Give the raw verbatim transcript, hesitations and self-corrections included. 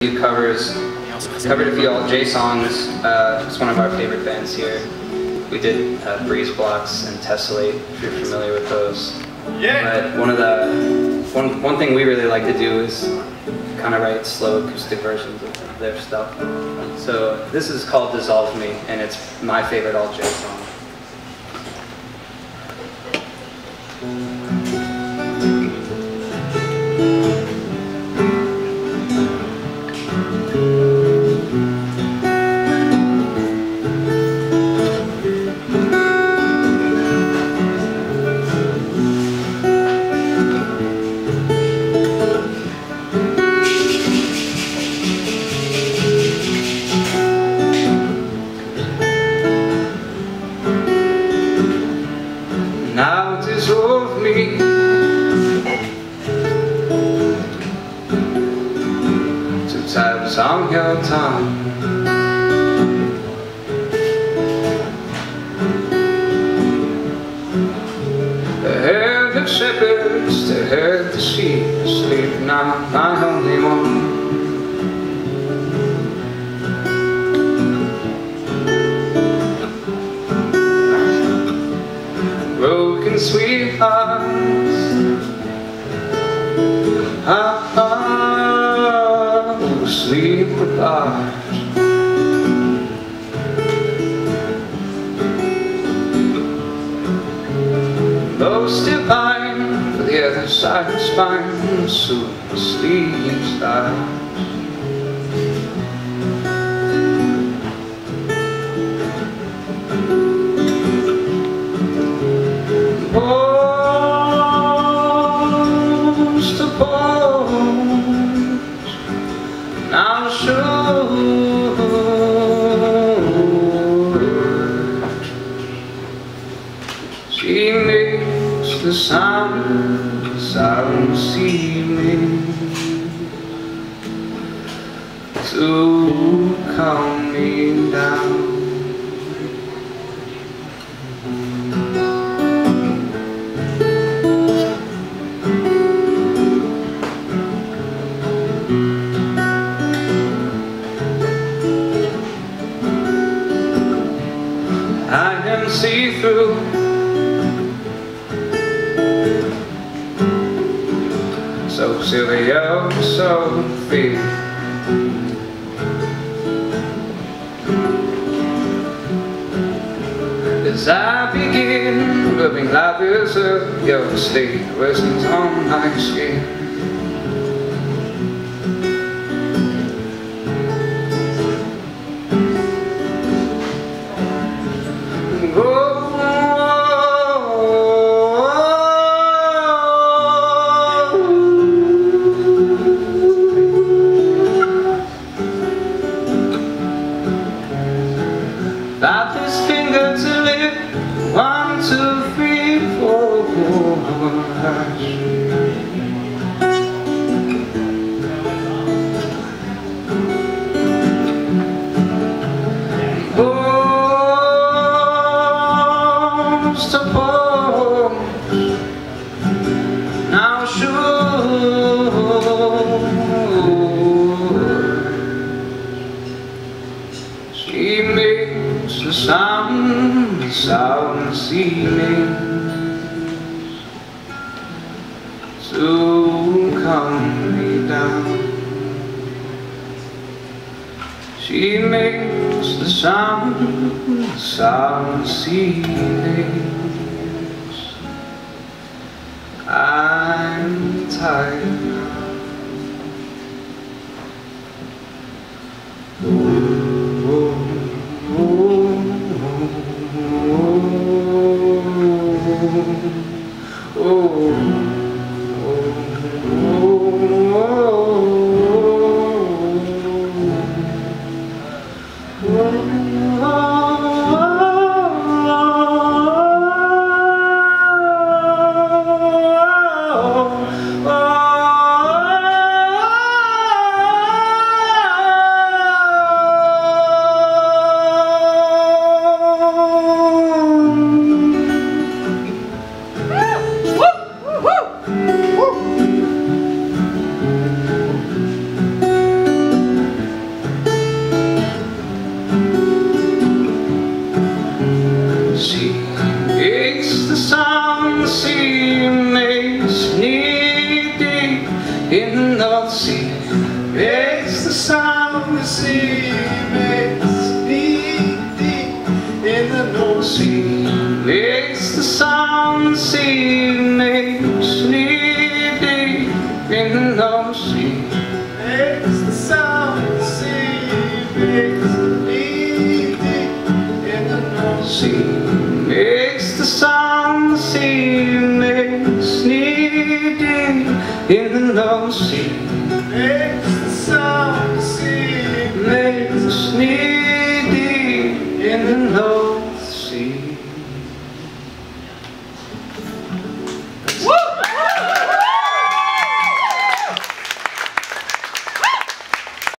He covers covered a few Alt J songs. Uh, it's one of our favorite bands here. We did uh, Breeze Blocks and Tessellate, if you're familiar with those. Yeah. But one of the one one thing we really like to do is kind of write slow acoustic versions of their stuff. So this is called Dissolve Me, and it's my favorite Alt J song. Now dissolve me to tabs on your tongue. The herd of shepherds to herd the sheep, sleep now, my only one. Broken sweethearts, ah, ah, sleep apart. Most divine, for the other side of spine, soon sleep starts. Post to post, now sure she makes the sound, the sound she makes to calm me down. I can see through so silly, oh, so free. As I begin rubbing layers of your sleep lessons on my skin. That this finger to live, one, two, three, four, hush. Post to post, now sure she makes the sound, the sound she makes to calm me down. She makes the sound, the sound she makes. I'm tired now. Oh, sound this evening.